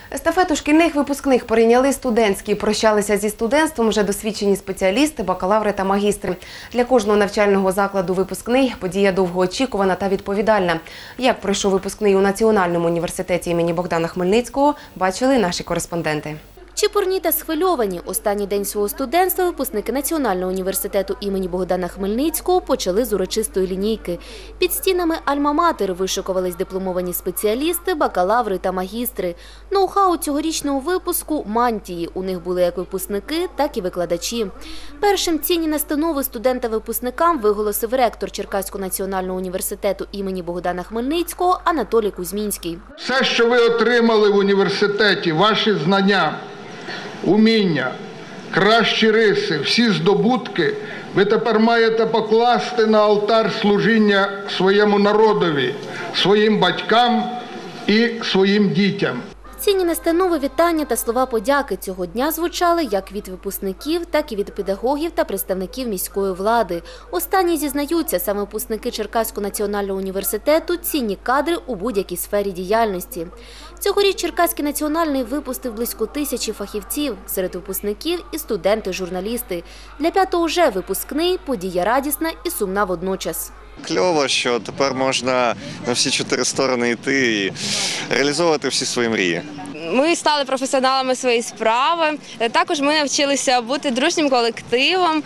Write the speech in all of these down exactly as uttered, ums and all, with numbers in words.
Естафету шкільних випускних перейняли студентські. Прощалися зі студентством вже досвідчені спеціалісти, бакалаври та магістри. Для кожного навчального закладу випускний – подія довгоочікувана та відповідальна. Як пройшов випускний у Національному університеті імені Богдана Хмельницького, бачили наші кореспонденти. Чепурні та схвильовані. Останній день свого студентства випускники Національного університету імені Богдана Хмельницького почали з урочистої лінійки. Під стінами Альма-Матер вишикувались дипломовані спеціалісти, бакалаври та магістри. Ноу-хау цьогорічного випуску – мантії. У них були як випускники, так і викладачі. Першим цінні настанови студентам-випускникам виголосив ректор Черкаського національного університету імені Богдана Хмельницького Анатолій Кузьмінський. Все, що ви отримали в університеті, ваші знання, уміння, кращі риси, всі здобутки ви тепер маєте покласти на алтар служіння своєму народові, своїм батькам і своїм дітям. Цінні настанови, вітання та слова подяки цього дня звучали як від випускників, так і від педагогів та представників міської влади. Останні зізнаються, саме випускники Черкаського національного університету – цінні кадри у будь-якій сфері діяльності. Цьогоріч Черкаський національний випустив близько тисячі фахівців, серед випускників і студенти-журналісти. Для п'ятого вже випускний – подія радісна і сумна водночас. Кльово, що тепер можна на всі чотири сторони йти і реалізовувати всі свої мрії. Ми стали професіоналами своєї справи, також ми навчилися бути дружнім колективом.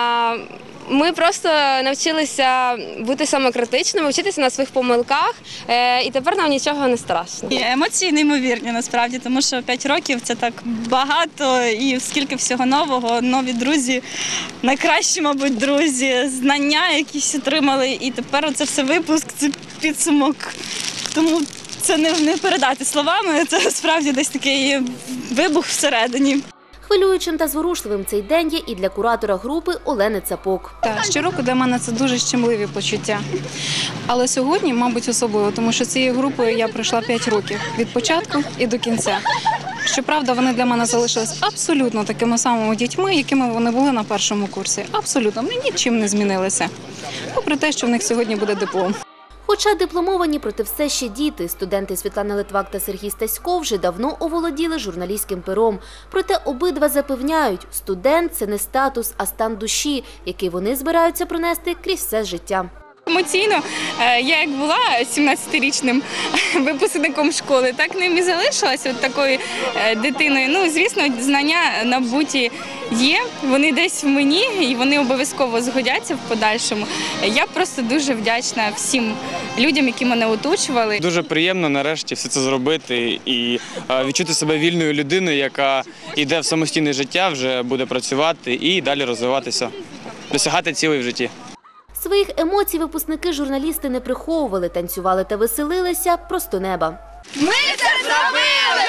Ми просто навчилися бути самокритичними, вчитися на своїх помилках, і тепер нам нічого не страшно. Емоції неймовірні насправді, тому що п'ять років – це так багато і скільки всього нового, нові друзі, найкращі, мабуть, друзі, знання якісь отримали, і тепер оце все випуск, це підсумок. Тому це не, не передати словами, це справді десь такий вибух всередині. Хвилюючим та зворушливим цей день є і для куратора групи Олени Цапок. Так, щороку для мене це дуже щемливі почуття. Але сьогодні, мабуть, особливо, тому що цією групою я пройшла п'ять років від початку і до кінця. Щоправда, вони для мене залишились абсолютно такими самими дітьми, якими вони були на першому курсі. Абсолютно, вони нічим не змінилися. Попри те, що в них сьогодні буде диплом. Хоча дипломовані, проте все ще діти, студенти Світлана Литвак та Сергій Стаськов вже давно оволоділи журналістським пером. Проте обидва запевняють, студент – це не статус, а стан душі, який вони збираються пронести крізь все життя. Емоційно, я як була сімнадцятирічним випускником школи, так ним і залишилася от такою дитиною. Ну, звісно, знання набуті є, вони десь в мені і вони обов'язково згодяться в подальшому. Я просто дуже вдячна всім людям, які мене оточували. Дуже приємно нарешті все це зробити і відчути себе вільною людиною, яка йде в самостійне життя, вже буде працювати і далі розвиватися, досягати цілей в житті. Своїх емоцій випускники-журналісти не приховували, танцювали та веселилися просто неба. Ми це зробили!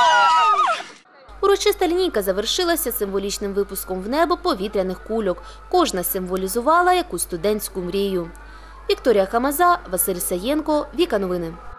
Урочиста лінійка завершилася символічним випуском в небо повітряних кульок. Кожна символізувала якусь студентську мрію. Вікторія Хамаза, Василь Саєнко, Віка Новини.